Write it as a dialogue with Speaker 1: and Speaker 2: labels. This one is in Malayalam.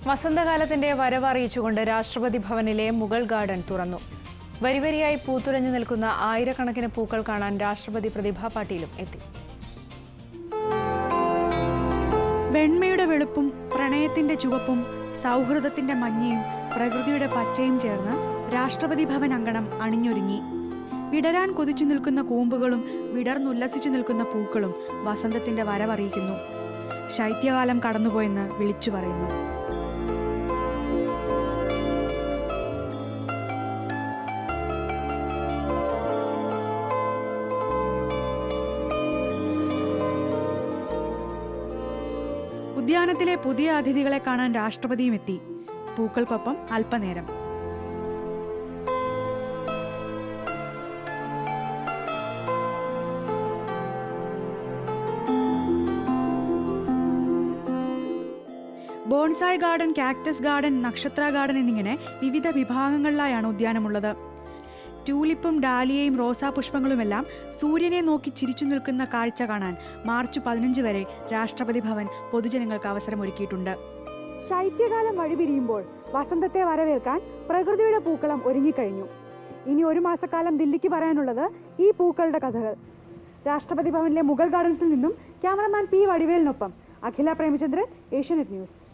Speaker 1: വസന്തകാലത്തിന്റെ വരവറിയിച്ചുകൊണ്ട് രാഷ്ട്രപതി ഭവനിലെ മുഗൾ ഗാർഡൻ തുറന്നു. വരിവരിയായി പൂത്തുലഞ്ഞു നിൽക്കുന്ന ആയിരക്കണക്കിന് പൂക്കൾ കാണാൻ രാഷ്ട്രപതി പ്രതിഭാ പാട്ടീലും എത്തി.
Speaker 2: വെണ്മയുടെ വെളുപ്പും പ്രണയത്തിന്റെ ചുവപ്പും സൗഹൃദത്തിന്റെ മഞ്ഞയും പ്രകൃതിയുടെ പച്ചയും ചേർന്ന് രാഷ്ട്രപതി ഭവൻ അങ്കണം അണിഞ്ഞൊരുങ്ങി. വിടരാൻ കൊതിച്ചു നിൽക്കുന്ന കൂമ്പുകളും വിടർന്നുല്ലസിച്ചു നിൽക്കുന്ന പൂക്കളും വസന്തത്തിന്റെ വരവറിയിക്കുന്നു. ശൈത്യകാലം കടന്നുപോയെന്ന് വിളിച്ചു പറയുന്നു. ഉദ്യാനത്തിലെ പുതിയ അതിഥികളെ കാണാൻ രാഷ്ട്രപതിയും എത്തി. പൂക്കൾക്കൊപ്പം അല്പനേരം. ബോൺസായ് ഗാർഡൻ, കാക്ടസ് ഗാർഡൻ, നക്ഷത്ര ഗാർഡൻ എന്നിങ്ങനെ വിവിധ വിഭാഗങ്ങളിലായാണ് ഉദ്യാനമുള്ളത്. ട്യൂലിപ്പും ഡാലിയയും റോസാ പുഷ്പങ്ങളുമെല്ലാം സൂര്യനെ നോക്കി ചിരിച്ചു നിൽക്കുന്ന കാഴ്ച കാണാൻ മാർച്ച് 15 വരെ രാഷ്ട്രപതി ഭവൻ പൊതുജനങ്ങൾക്ക് അവസരമൊരുക്കിയിട്ടുണ്ട്. ശൈത്യകാലം വഴിപിരിയുമ്പോൾ വസന്തത്തെ വരവേൽക്കാൻ പ്രകൃതിയുടെ പൂക്കളം ഒരുങ്ങിക്കഴിഞ്ഞു. ഇനി ഒരു മാസക്കാലം ദില്ലിക്ക് പറയാനുള്ളത് ഈ പൂക്കളുടെ കഥകൾ. രാഷ്ട്രപതി ഭവനിലെ മുഗൾ ഗാർഡൻസിൽ നിന്നും ക്യാമറമാൻ പി വടിവേലിനൊപ്പം അഖില പ്രേമചന്ദ്രൻ, ഏഷ്യാനെറ്റ് ന്യൂസ്.